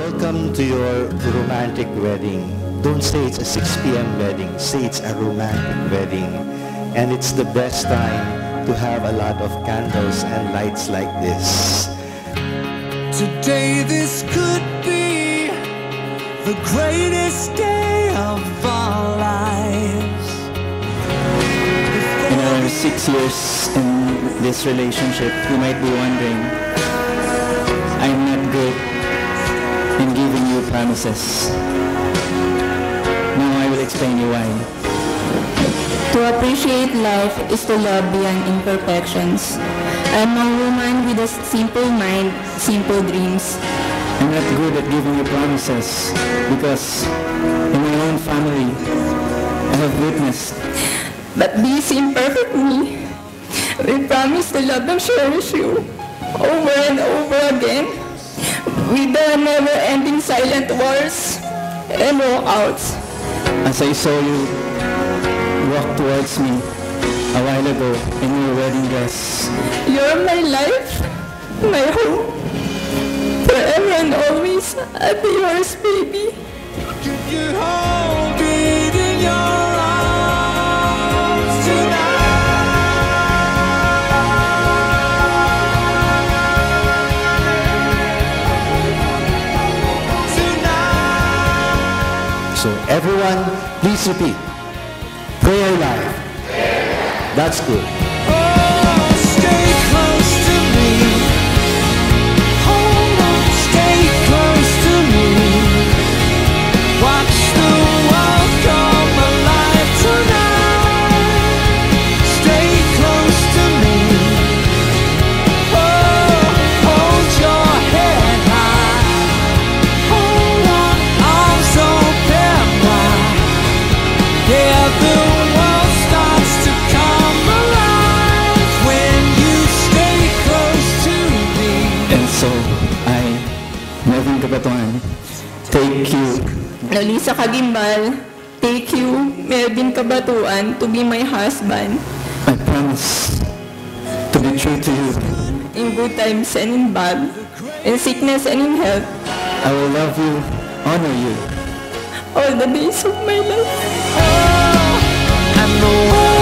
Welcome to your romantic wedding. Don't say it's a 6 p.m. wedding. Say it's a romantic wedding. And it's the best time to have a lot of candles and lights like this. Today this could be the greatest day of our lives. In our 6 years in this relationship, you might be wondering, I'm not good in giving you promises. Now I will explain you why. To appreciate life is to love beyond imperfections. I'm a woman with a simple mind, simple dreams. I'm not good at giving you promises because in my own family, I have witnessed. But this imperfect me will promise to love and cherish you over and over again with the never-ending silent wars and walkouts. As I saw you walk towards me a while ago in your wedding dress, You're my life, my home, forever and always. I'll be yours, baby. You hold me in your arms tonight. So everyone, please repeat. Prayer life. That's good. Oh, stay close to me. Hold on, stay close to me. Watch the world come alive tonight. Stay close to me. Oh, hold your head high. Hold on, arms open wide. Yeah, the world starts to come alive when you stay close to me. and so I, Melvin Cabatuan, take you Lolisa Kagimbal, take you, Melvin Cabatuan, to be my husband I promise to be true to you. in good times and in bad, in sickness and in health, I will love you, honor you. all the days of my life. Oh, and the world